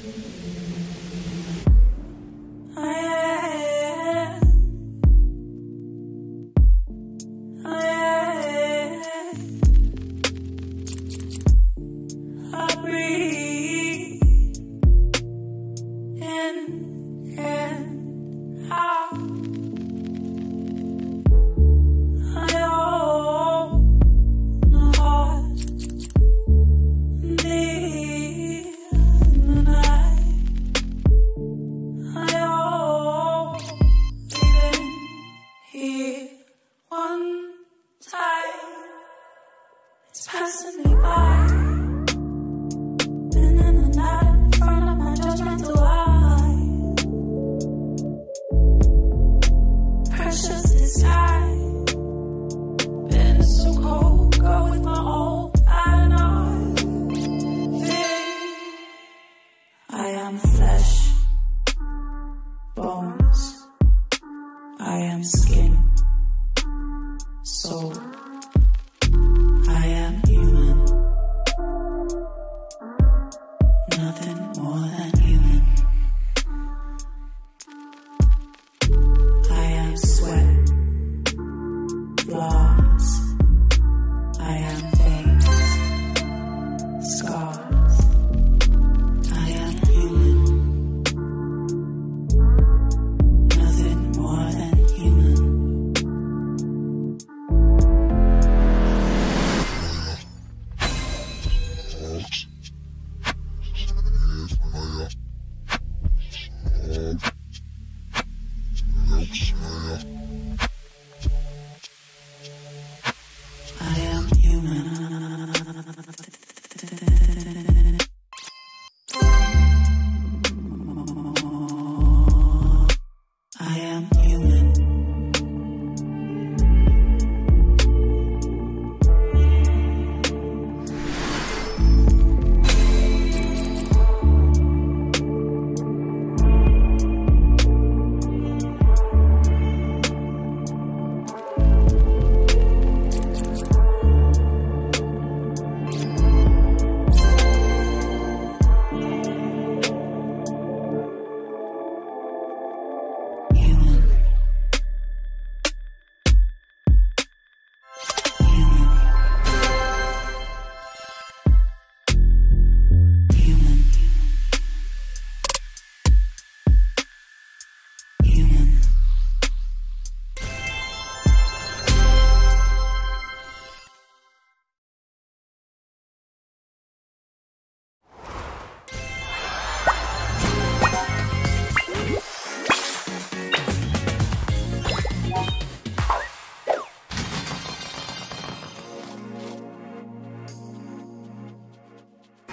Passing me by, and in the night in front of my judgmental eye. Precious disguise, been so cold, go with my old and I am flesh, bones, I am skin, soul. I am human, nothing